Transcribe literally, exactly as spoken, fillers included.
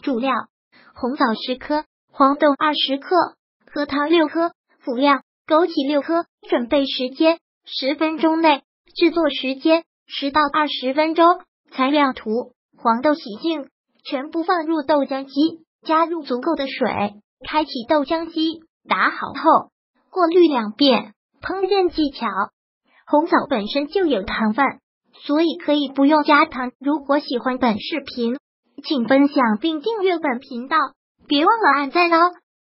主料：红枣十克，黄豆二十克，核桃六颗，辅料：枸杞六颗。准备时间：十分钟内。制作时间：十到二十分钟。材料图：黄豆洗净，全部放入豆浆机，加入足够的水，开启豆浆机，打好后过滤两遍。烹饪技巧：红枣本身就有糖分，所以可以不用加糖。如果喜欢本视频，请分享并订阅本频道，别忘了按赞哦。